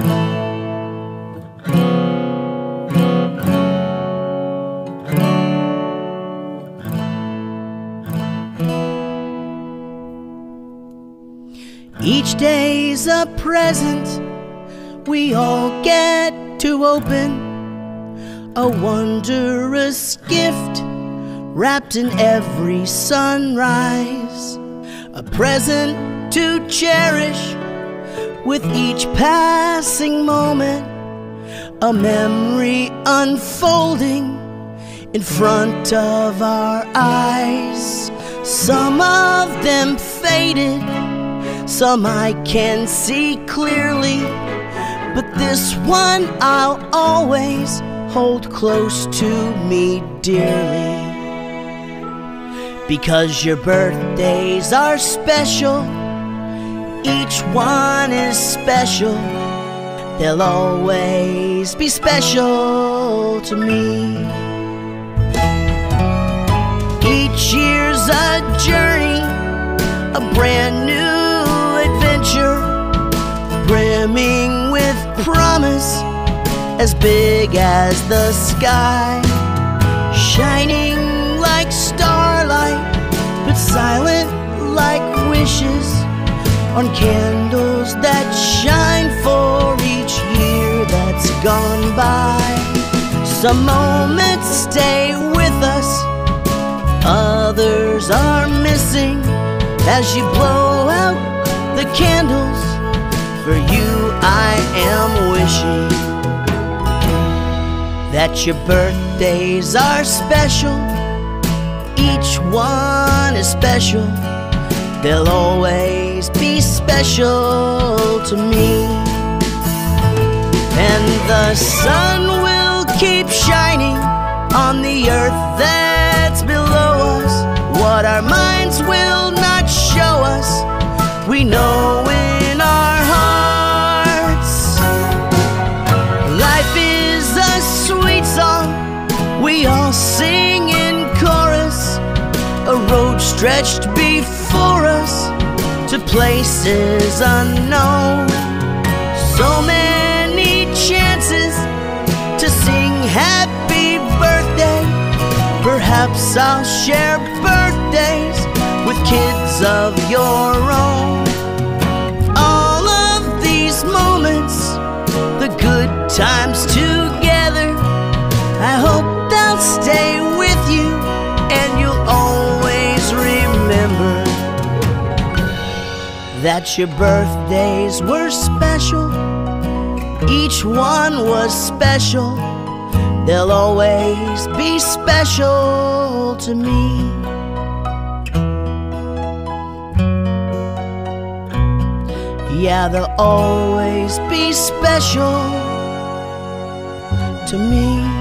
Each day's a present we all get to open, a wondrous gift wrapped in every sunrise, a present to cherish with each passing moment, a memory unfolding in front of our eyes. Some of them faded, some I can see clearly, but this one I'll always hold close to me dearly. Because your birthdays are special, each one is special, they'll always be special to me. Each year's a journey, a brand new adventure, brimming with promise, as big as the sky, shining like starlight, but silent like wishes on candles that shine for each year that's gone by. Some moments stay with us, others are missing, as you blow out the candles. For you I am wishing that your birthdays are special, each one is special, they'll always be special to me. And the sun will keep shining on the earth that's below us. What our minds will not show us, we know in our hearts. Life is a sweet song we all sing in chorus, a road stretched before us to places unknown. So many chances to sing happy birthday. Perhaps I'll share birthdays with kids of your own. All of these moments, the good times together, I hope they'll stay with you, and you'll always remember that your birthdays were special, each one was special, they'll always be special to me. Yeah, they'll always be special to me.